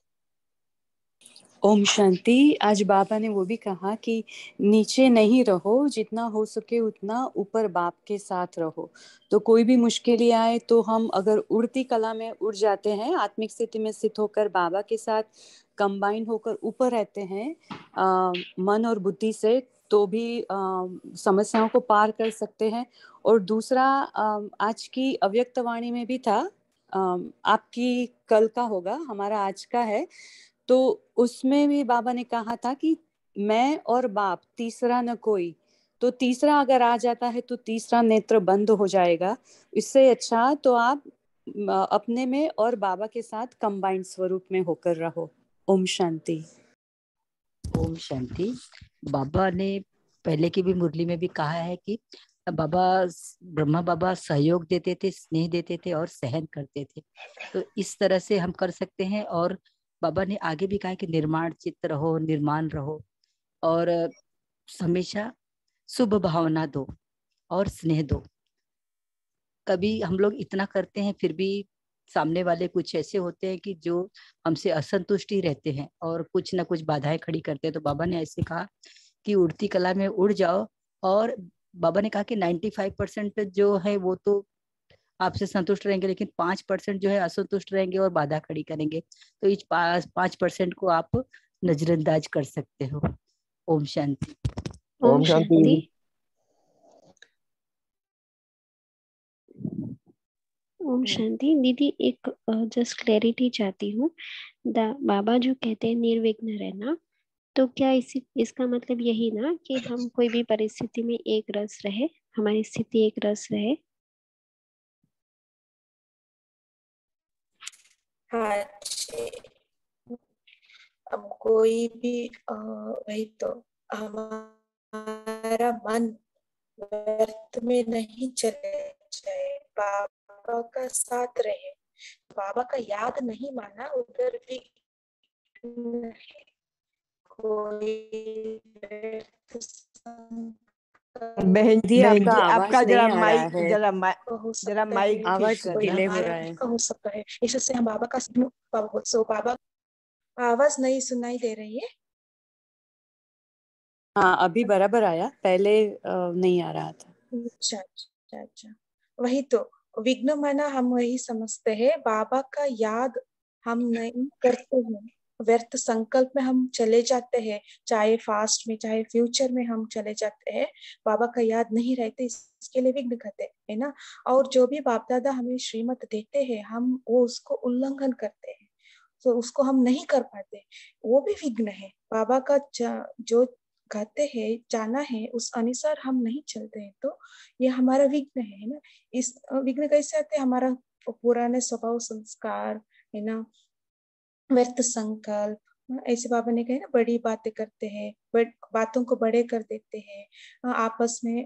ओम शांति। आज बाबा ने वो भी कहा कि नीचे नहीं रहो, जितना हो सके उतना ऊपर बाप के साथ रहो। तो कोई भी मुश्किलें आए तो हम अगर उड़ती कला में उड़ जाते हैं, आत्मिक स्थिति में स्थित होकर बाबा के साथ कंबाइन होकर ऊपर रहते हैं मन और बुद्धि से, तो भी समस्याओं को पार कर सकते हैं। और दूसरा, आज की अव्यक्त वाणी में भी था, आपकी कल का होगा, हमारा आज का है, तो उसमें भी बाबा ने कहा था कि मैं और बाप, तीसरा न कोई। तो तीसरा अगर आ जाता है तो तीसरा नेत्र बंद हो जाएगा। इससे अच्छा तो आप अपने में और बाबा के साथ कंबाइंड स्वरूप में होकर रहो। ओम शांति। ओम शांति। बाबा ने पहले की भी मुरली में भी कहा है कि बाबा, ब्रह्मा बाबा सहयोग देते थे, स्नेह देते थे और सहन करते थे। तो इस तरह से हम कर सकते हैं। और बाबा ने आगे भी कहा कि निर्माण चित्त रहो, निर्माण रहो और हमेशा शुभ भावना दो और स्नेह दो। कभी हम लोग इतना करते हैं फिर भी सामने वाले कुछ ऐसे होते हैं कि जो हमसे असंतुष्ट ही रहते हैं और कुछ ना कुछ बाधाएं खड़ी करते हैं। तो बाबा ने ऐसे कहा कि उड़ती कला में उड़ जाओ। और बाबा ने कहा कि 95% जो है वो तो आपसे संतुष्ट रहेंगे, लेकिन 5% जो है असंतुष्ट रहेंगे और बाधा खड़ी करेंगे। तो इस 5% को आप नजरअंदाज कर सकते हो। ओम शांति। ओम शांति। ओम शांति। दीदी एक जस्ट क्लैरिटी चाहती हूँ। बाबा जो कहते हैं निर्विघ्न रहना, तो क्या इसका मतलब यही ना कि हम कोई भी परिस्थिति में एक रस रहे, हमारी स्थिति एक रस रहे? हाँ जी। अब कोई भी वही तो हमारा मन व्यर्थ में नहीं चले जाए, बाबा का साथ रहे, बाबा का याद नहीं माना, उधर भी कोई बहन जी आपका जरा माइक जरा माइक आवाज ठीक डिले हो करना। रहा है। हो सकता है इससे हम बाबा का बाबा आवाज नहीं सुनाई दे रही है। हाँ अभी बराबर आया, पहले नहीं आ रहा था। अच्छा वही तो विघ्न माना हम वही समझते हैं, बाबा का याद हम नहीं करते हैं, व्यर्थ संकल्प में हम चले जाते हैं, चाहे फास्ट में चाहे फ्यूचर में हम चले जाते हैं, बाबा का याद नहीं रहते, इसके लिए विघ्न कहते हैं ना। और जो भी बाप दादा हमें श्रीमत देते हैं हम वो उसको उल्लंघन करते हैं, तो उसको हम नहीं कर पाते, वो भी विघ्न है। बाबा का जो कहते हैं जाना है उस अनुसार हम नहीं चलते हैं, तो ये हमारा विघ्न है ना। इस विघ्न कैसे आते हैं? हमारा पुराने स्वभाव संस्कार है ना, व्यर्थ संकल्प, ऐसे बाबा ने कहे ना बड़ी बातें करते हैं, बातों को बड़े कर देते हैं, आपस में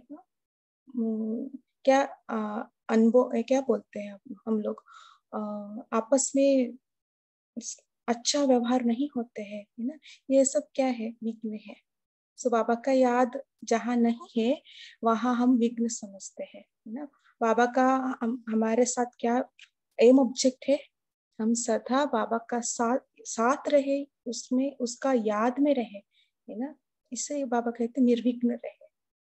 क्या अनुभव क्या बोलते हैं हम लोग, आपस में अच्छा व्यवहार नहीं होते हैं, है ना। ये सब क्या है? विघ्न है। सो बाबा का याद जहाँ नहीं है वहां हम विघ्न समझते हैं, है ना। बाबा का हमारे साथ क्या एम ऑब्जेक्ट है? हम सदा बाबा का साथ रहे, उसमें उसका याद में रहे, है ना। इससे बाबा कहते निर्विघ्न रहे।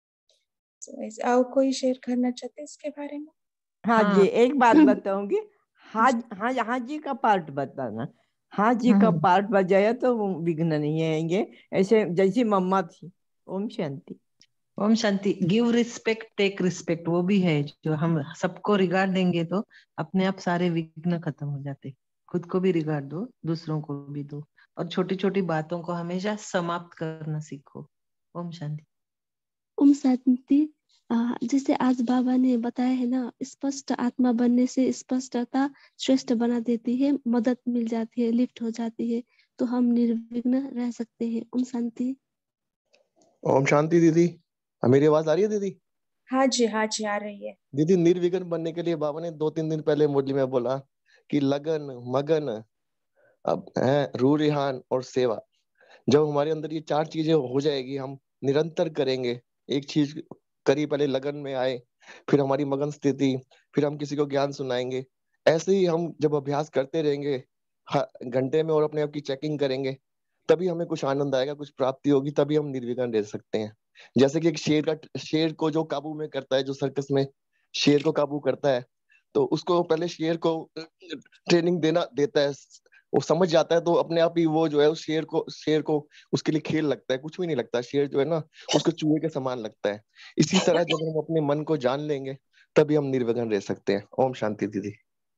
ऐसे और कोई शेयर करना चाहते इसके बारे में? हाँ जी, एक बात बताऊंगी। हाँ जी का पार्ट बताना। हाँ जी का पार्ट बजाया तो वो विघ्न नहीं आएंगे, ऐसे जैसी मम्मा थी। ओम शांति। ओम शांति। गिव रिस्पेक्ट टेक रिस्पेक्ट, वो भी है। जो हम सबको रिगार्ड देंगे तो अपने आप सारे विघ्न खत्म हो जाते। खुद को भी रिगार्ड दो, दूसरों को भी दो, और छोटी छोटी बातों को हमेशा समाप्त करना सीखो। ओम शांति। ओम शांति। जैसे आज बाबा ने बताया है ना, स्पष्ट आत्मा बनने से स्पष्टता श्रेष्ठ बना देती है, मदद मिल जाती है, लिफ्ट हो जाती है, तो हम निर्विघ्न रह सकते हैं। ओम शांति। ओम शांति दीदी, मेरी आवाज आ रही है दीदी? हाँ जी आ रही है दीदी। निर्विघ्न बनने के लिए बाबा ने 2-3 दिन पहले मुरली में बोला कि लगन मगन अब है रूरिहान और सेवा। जब हमारे अंदर ये 4 चीजें हो जाएगी, हम निरंतर करेंगे, एक चीज करी, पहले लगन में आए, फिर हमारी मगन स्थिति, फिर हम किसी को ज्ञान सुनाएंगे। ऐसे ही हम जब अभ्यास करते रहेंगे घंटे में और अपने आप की चेकिंग करेंगे, तभी हमें कुछ आनंद आएगा, कुछ प्राप्ति होगी, तभी हम निर्विघ्न रह सकते हैं। जैसे कि एक शेर को जो काबू में करता है, जो सर्कस में शेर को काबू करता है, तो उसको पहले शेर को ट्रेनिंग देता है, वो समझ जाता है, तो अपने आप ही वो जो है उस शेर को उसके लिए खेल लगता है, कुछ भी नहीं लगता। शेर जो है ना उसको चूहे के समान लगता है। इसी तरह जब हम अपने मन को जान लेंगे तभी हम निर्विघ्न रह सकते हैं। ओम शांति दीदी।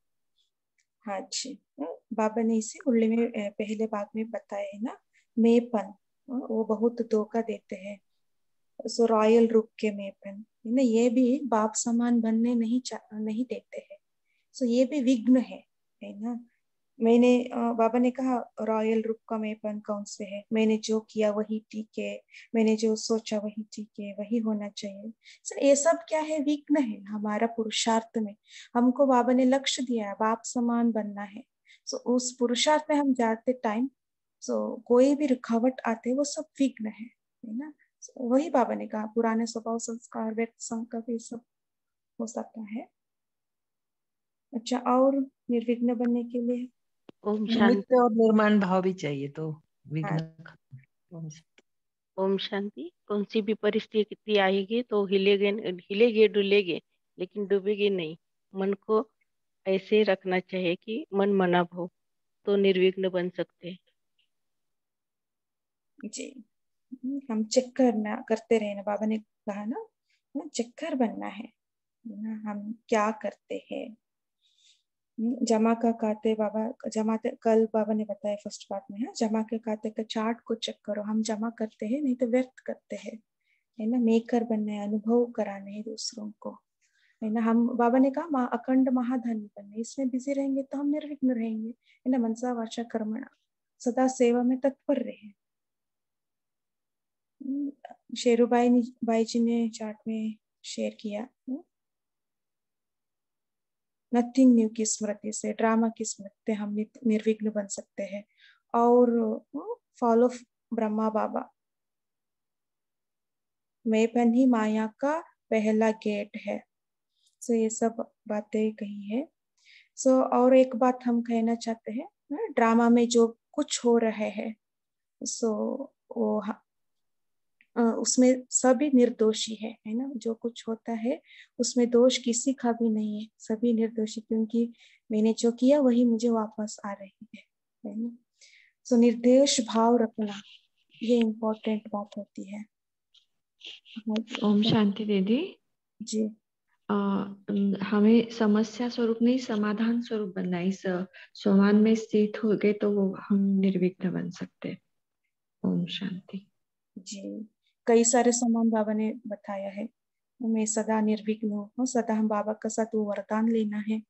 हाँ जी। बाबा ने इसे उल्ले में पहले बात में बताया है ना, मेपन वो बहुत धोखा देते हैं। सो रॉयल रूप के मेपन है ना, ये भी बाप समान बनने नहीं देते हैं। सो ये भी विघ्न है ना। मैंने बाबा ने कहा रॉयल रूप का मेपन कौन से है? मैंने जो किया वही ठीक है, मैंने जो सोचा वही ठीक है, वही होना चाहिए। सर ये सब क्या है? विघ्न है हमारा पुरुषार्थ में। हमको बाबा ने लक्ष्य दिया है बाप समान बनना है। सो उस पुरुषार्थ में हम जाते टाइम कोई भी रुकावट आते वो सब विघ्न है ना। वही बाबा ने कहा पुराने स्वभाव संस्कार व्यक्त संकल्प ये सब हो सकता है। अच्छा, और निर्विघ्न बनने के लिए ओम शांति और निर्माण भाव भी चाहिए, तो विघ्न ओम शांति। कौन सी भी परिस्थिति आएगी तो हिलेगे डुलेगे लेकिन डूबेगे नहीं। मन को ऐसे रखना चाहिए कि मन मना हो, तो निर्विघ्न बन सकते हैं। जी, हम चेक करते रहे ना, बाबा ने कहा ना, चक्कर बनना है ना, हम क्या करते हैं। जमा का खाते बाबा जमाते, कल बाबा ने बताया फर्स्ट पार्ट में, है जमा के खाते का चार्ट को चेक करो। हम जमा करते हैं नहीं तो व्यर्थ करते हैं, है ना। मेकर बनना है, अनुभव कराने हैं दूसरों को, है ना। हम बाबा ने कहा अखंड महाधनी बनने, इसमें बिजी रहेंगे तो हम निर्विघ्न रहेंगे, है ना। मनसा वाचा कर्मणा, सदा सेवा में तत्पर रहे। शेरूबाई जी ने चार्ट में शेयर किया, नथिंग न्यू की स्मृति से, ड्रामा की स्मृति से हम निर्विघ्न बन सकते हैं। और फॉलो ब्रह्मा बाबा, मैंपन ही माया का पहला गेट है। सो ये सब बातें कही है। सो और एक बात हम कहना चाहते हैं, ड्रामा में जो कुछ हो रहे हैं, सो वो उसमें सभी निर्दोषी है ना। जो कुछ होता है उसमें दोष किसी का भी नहीं है, सभी निर्दोषी, क्योंकि मैंने जो किया वही मुझे वापस आ रही है ना। सो निर्देश भाव रखना, ये इम्पोर्टेंट बात होती है। ओम शांति दीदी जी। हमें समस्या स्वरूप नहीं, समाधान स्वरूप बनना। इस सोमान में स्थित हो गए तो वो हम निर्विघ्न बन सकते। ओम शांति। जी, कई सारे समान बाबा ने बताया है, मैं सदा निर्विघ्न हूँ, सदा हम बाबा का साथ वो वरदान लेना है।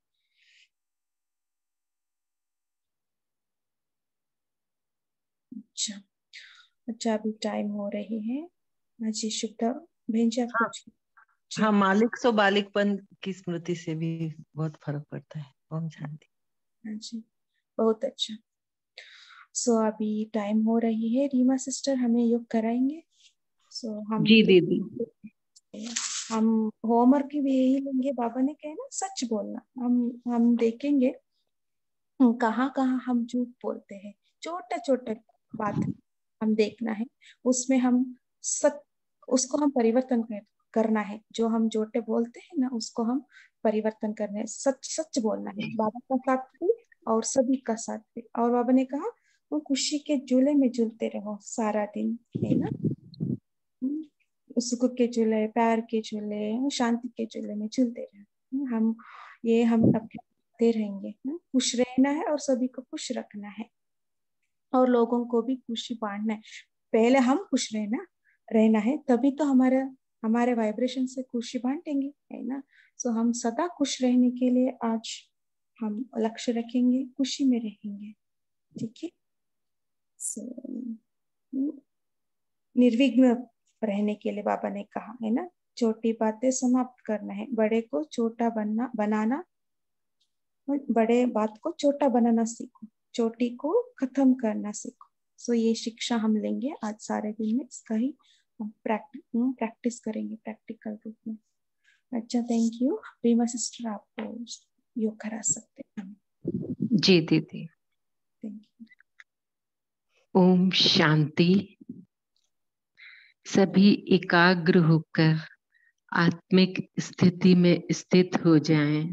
अच्छा अभी टाइम हो रही है जी। शुभ बहन जी, आप कुछ? हाँ, मालिक सो बालिकपन की स्मृति से भी बहुत फर्क पड़ता है। ओम शांति। हाँ जी, बहुत अच्छा। सो अभी टाइम हो रही है, रीमा सिस्टर हमें योग कराएंगे। सो हम जी दीदी, हम होमवर्क भी यही लेंगे, बाबा ने कहा ना सच बोलना। हम देखेंगे कहाँ कहाँ हम झूठ बोलते हैं, छोटा छोटा बात हम देखना है, उसमें हम उसको हम परिवर्तन करना है। जो हम झूठे बोलते हैं ना, उसको हम परिवर्तन करना है, सच सच बोलना है, बाबा का साथ भी और सभी का साथ भी। और बाबा ने कहा वो खुशी के झूले में झूलते रहो सारा दिन, है ना। सुख के झूले, प्यार के झूले, शांति के झूले में झूलते रहो। हम अपने रहेंगे, खुश रहना है और सभी को खुश रखना है और लोगों को भी खुशी बांटना है। पहले हम खुश रहना है, तभी तो हमारे वाइब्रेशन से खुशी बांटेंगे, है ना। सो हम सदा खुश रहने के लिए आज हम लक्ष्य रखेंगे, खुशी में रहेंगे, ठीक है। निर्विघ्न रहने के लिए बाबा ने कहा है ना, छोटी बातें समाप्त करना है, बड़े को छोटा बनाना, बड़े बात को छोटा बनाना सीखो, छोटी को खत्म करना सीखो। सो ये शिक्षा हम लेंगे आज सारे दिन में, इसका ही प्रैक्टिस करेंगे प्रैक्टिकल रूप में। अच्छा, थैंक यू। रीमा सिस्टर, आपको योग करा सकते हैं। जी दीदी। Thank you. ओम शांति। सभी एकाग्र होकर आत्मिक स्थिति में स्थित हो जाएं।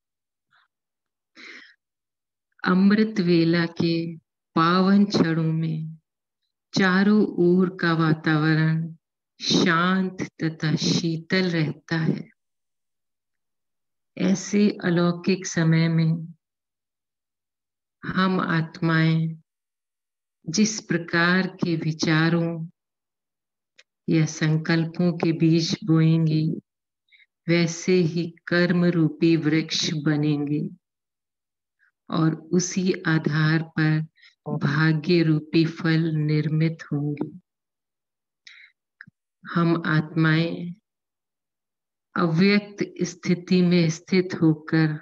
अमृत वेला के पावन क्षणों में चारों ओर का वातावरण शांत तथा शीतल रहता है। ऐसे अलौकिक समय में हम आत्माएं जिस प्रकार के विचारों या संकल्पों के बीज बोएंगी, वैसे ही कर्म रूपी वृक्ष बनेंगे और उसी आधार पर भाग्य रूपी फल निर्मित होंगे। हम आत्माएं अव्यक्त स्थिति में स्थित होकर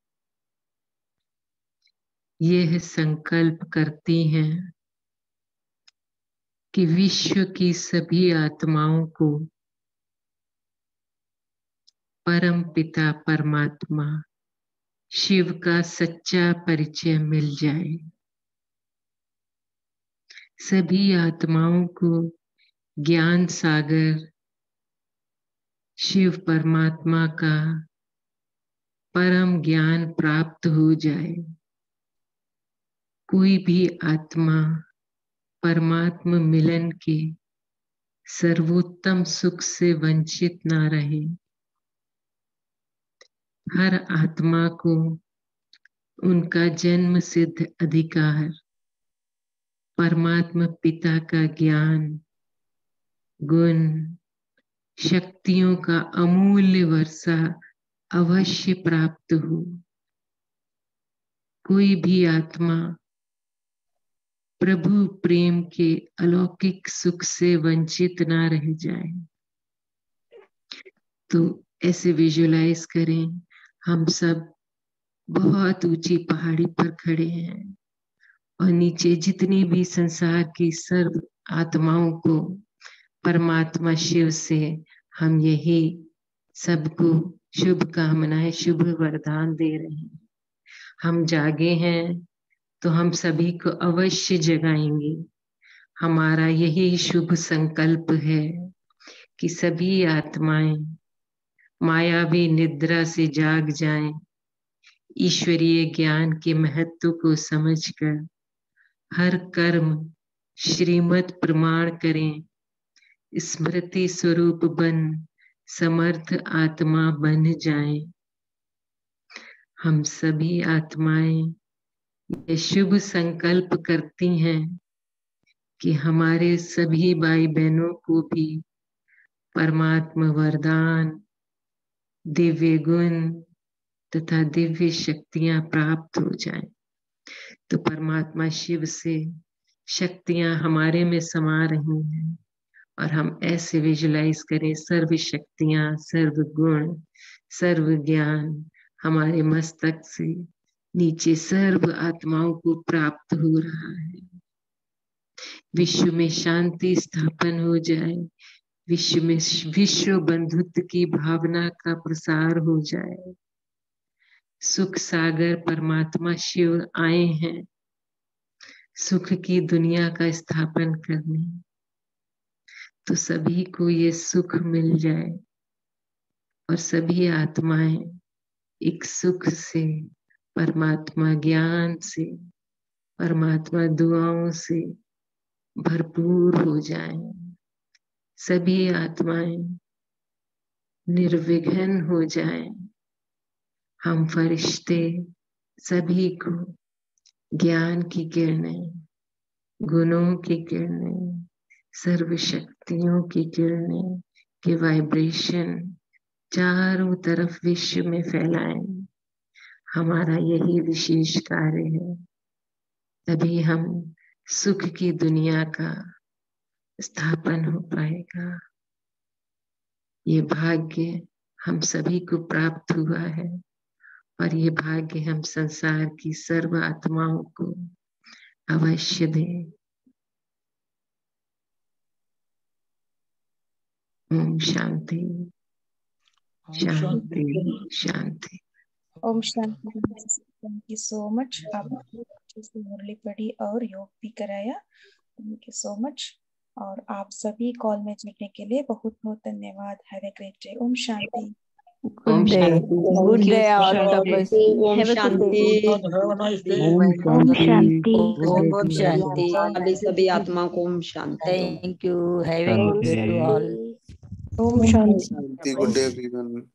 यह संकल्प करती हैं कि विश्व की सभी आत्माओं को परम पिता परमात्मा शिव का सच्चा परिचय मिल जाए। सभी आत्माओं को ज्ञान सागर शिव परमात्मा का परम ज्ञान प्राप्त हो जाए। कोई भी आत्मा परमात्मा मिलन के सर्वोत्तम सुख से वंचित ना रहे। हर आत्मा को उनका जन्म सिद्ध अधिकार परमात्मा पिता का ज्ञान, गुण, शक्तियों का अमूल्य वर्षा अवश्य प्राप्त हो। कोई भी आत्मा प्रभु प्रेम के अलौकिक सुख से वंचित ना रह जाए। तो ऐसे विजुलाइज करें, हम सब बहुत ऊंची पहाड़ी पर खड़े हैं और नीचे जितनी भी संसार की सर्व आत्माओं को परमात्मा शिव से हम यही सबको शुभ कामनाएं, शुभ वरदान दे रहे हैं। हम जागे हैं तो हम सभी को अवश्य जगाएंगे। हमारा यही शुभ संकल्प है कि सभी आत्माएं मायावी निद्रा से जाग जाएं, ईश्वरीय ज्ञान के महत्व को समझकर हर कर्म श्रीमत प्रमाण करें, स्मृति स्वरूप बन समर्थ आत्मा बन जाएं। हम सभी आत्माएं ये शुभ संकल्प करती हैं कि हमारे सभी भाई बहनों को भी परमात्मा वरदान, दिव्य गुण तथा दिव्य शक्तियां प्राप्त हो जाएं। तो परमात्मा शिव से शक्तियां हमारे में समा रही हैं और हम ऐसे विजुलाइज करें, सर्व शक्तियां, सर्व गुण, सर्व ज्ञान हमारे मस्तक से नीचे सर्व आत्माओं को प्राप्त हो रहा है। विश्व में शांति स्थापन हो जाए, विश्व में विश्व बंधुत्व की भावना का प्रसार हो जाए। सुख सागर परमात्मा शिव आए हैं सुख की दुनिया का स्थापन करने। तो सभी को ये सुख मिल जाए और सभी आत्माएं एक सुख से, परमात्मा ज्ञान से, परमात्मा दुआओं से भरपूर हो जाएं। सभी आत्माएं निर्विघ्न हो जाएं। हम फरिश्ते सभी को ज्ञान की किरणें, गुणों की किरणें, सर्व शक्तियों की किरणें के वाइब्रेशन चारों तरफ विश्व में फैलाएं। हमारा यही विशेष कार्य है। तभी हम सुख की दुनिया का स्थापन हो पाएगा। ये भाग्य हम सभी को प्राप्त हुआ है और ये भाग्य हम संसार की सर्व आत्माओं को अवश्य दें। ओम शांति शांति शांति। ओम शांति। Thank you so much. आपने अच्छे से मुरली पढ़ी और योग भी कराया। Thank you so much. और आप सभी कॉल में जुड़ने के लिए बहुत बहुत धन्यवाद। Have a great day. ओम शांति। Good day. Good day all of us. ओम शांति। ओम शांति। ओम शांति। वाली सभी आत्मा को ओम शांति। Thank you. Have a good day to all. ओम शांति। Good day, everyone.